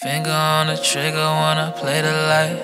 Finger on the trigger when I play the light.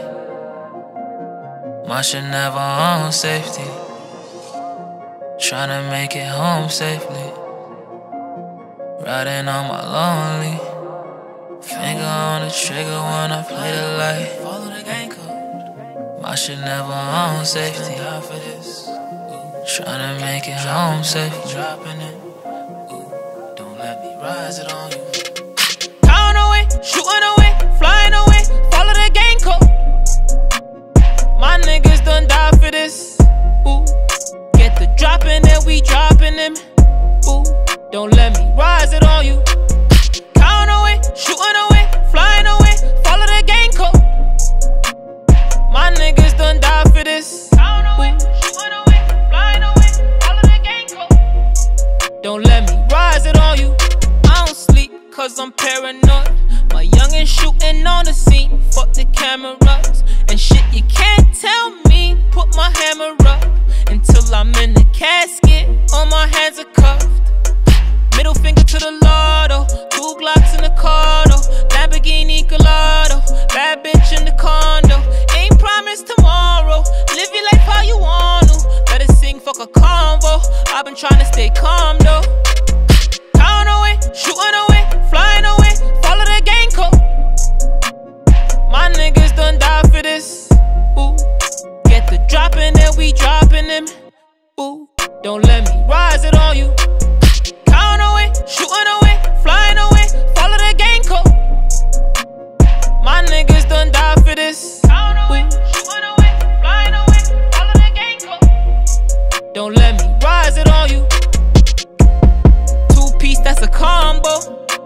My shit never on safety. Tryna make it home safely. Riding on my lonely. Finger on the trigger when I play the light. Follow the game code. My shit never on safety. Tryna make it home safely. Dropping it. Don't let me rise it on you. Count away, shooting away, flying away. Follow the game code. My niggas done die for this. Ooh. Get the droppin' and we dropping them. Ooh. Don't let me rise it on you. Count away, shooting away, flying away. Follow the game code. My niggas done die for this. Count away, shooting away, flying away. Follow the game code. Don't let me rise it on you. I don't sleep cause I'm paranoid. My youngin' shooting on the scene. Fuck the cameras and shit you can't tell me. Put my hammer up until I'm in the casket. All my hands are cuffed. Middle finger to the lotto. 2 Glocks in the car though. Lamborghini Gallardo. Bad bitch in the condo. Ain't promised tomorrow. Live your life how you want to. Let it sing, fuck a convo. I've been trying to stay calm though. Count away, shooting away, flying away. Follow the game code. My niggas done die for this. Ooh. Get the droppin' and we dropping them. Ooh. Don't let me rise it on you. Count away, shooting away, flying away. Follow the game code. My niggas done die for this. Count away, shooting away, flying away. Follow the game code. Don't let me rise it on you. 2-piece, that's a combo.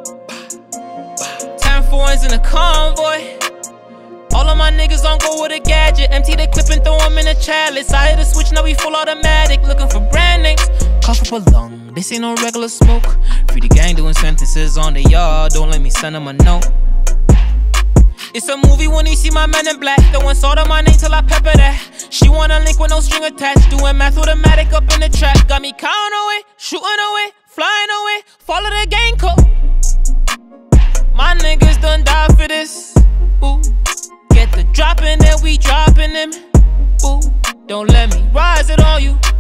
10 foreigns in a convoy. All of my niggas don't go with a gadget. Empty the clip and throw them in a chalice. I hit a switch, now we full automatic. Looking for brand names. Cough up a lung, this ain't no regular smoke. Free the gang doing sentences on the yard. Don't let me send them a note. It's a movie when you see my man in black. Throwing salt on my name till I pepper that. She want a link with no string attached. Doing math with a matic up in the trap. Got me counting away, shooting away, flying away. Follow the game code. My niggas done die for this. Ooh. Get the droppin' and we dropping them. Ooh. Don't let me rise it on you.